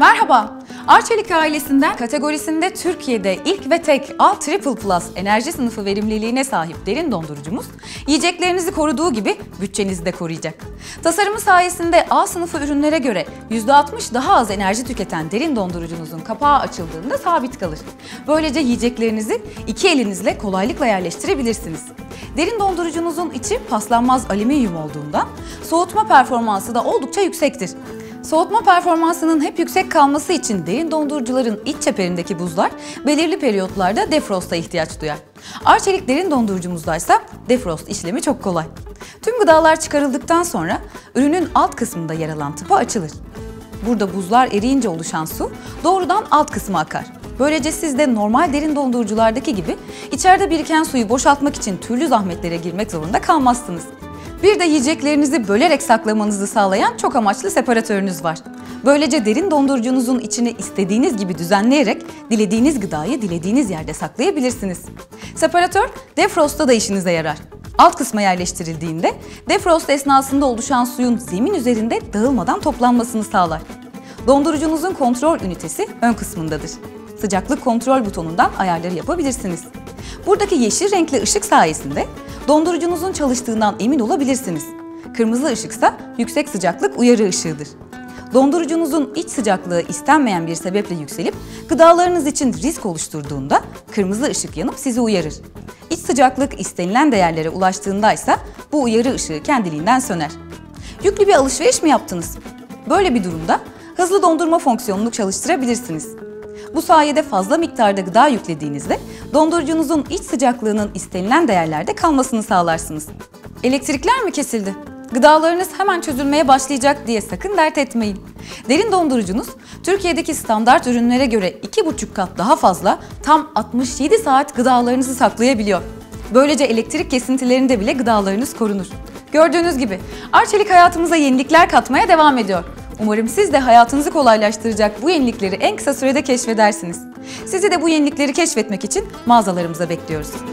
Merhaba, Arçelik ailesinden kategorisinde Türkiye'de ilk ve tek A++ enerji sınıfı verimliliğine sahip derin dondurucumuz, yiyeceklerinizi koruduğu gibi bütçenizi de koruyacak. Tasarımı sayesinde A sınıfı ürünlere göre %60 daha az enerji tüketen derin dondurucunuzun kapağı açıldığında sabit kalır. Böylece yiyeceklerinizi iki elinizle kolaylıkla yerleştirebilirsiniz. Derin dondurucunuzun içi paslanmaz alüminyum olduğundan soğutma performansı da oldukça yüksektir. Soğutma performansının hep yüksek kalması için derin dondurucuların iç çeperindeki buzlar belirli periyotlarda defrosta ihtiyaç duyar. Arçelik derin dondurucumuzdaysa defrost işlemi çok kolay. Tüm gıdalar çıkarıldıktan sonra ürünün alt kısmında yer alan tıpa açılır. Burada buzlar eriyince oluşan su doğrudan alt kısma akar. Böylece siz de normal derin donduruculardaki gibi içeride biriken suyu boşaltmak için türlü zahmetlere girmek zorunda kalmazsınız. Bir de yiyeceklerinizi bölerek saklamanızı sağlayan çok amaçlı separatörünüz var. Böylece derin dondurucunuzun içini istediğiniz gibi düzenleyerek dilediğiniz gıdayı dilediğiniz yerde saklayabilirsiniz. Separatör defrostta da işinize yarar. Alt kısma yerleştirildiğinde defrost esnasında oluşan suyun zemin üzerinde dağılmadan toplanmasını sağlar. Dondurucunuzun kontrol ünitesi ön kısmındadır. Sıcaklık kontrol butonundan ayarları yapabilirsiniz. Buradaki yeşil renkli ışık sayesinde dondurucunuzun çalıştığından emin olabilirsiniz. Kırmızı ışıksa yüksek sıcaklık uyarı ışığıdır. Dondurucunuzun iç sıcaklığı istenmeyen bir sebeple yükselip gıdalarınız için risk oluşturduğunda kırmızı ışık yanıp sizi uyarır. İç sıcaklık istenilen değerlere ulaştığında ise bu uyarı ışığı kendiliğinden söner. Yüklü bir alışveriş mi yaptınız? Böyle bir durumda hızlı dondurma fonksiyonunu çalıştırabilirsiniz. Bu sayede fazla miktarda gıda yüklediğinizde dondurucunuzun iç sıcaklığının istenilen değerlerde kalmasını sağlarsınız. Elektrikler mi kesildi? Gıdalarınız hemen çözülmeye başlayacak diye sakın dert etmeyin. Derin dondurucunuz Türkiye'deki standart ürünlere göre 2,5 kat daha fazla tam 67 saat gıdalarınızı saklayabiliyor. Böylece elektrik kesintilerinde bile gıdalarınız korunur. Gördüğünüz gibi Arçelik hayatımıza yenilikler katmaya devam ediyor. Umarım siz de hayatınızı kolaylaştıracak bu yenilikleri en kısa sürede keşfedersiniz. Sizi de bu yenilikleri keşfetmek için mağazalarımıza bekliyoruz.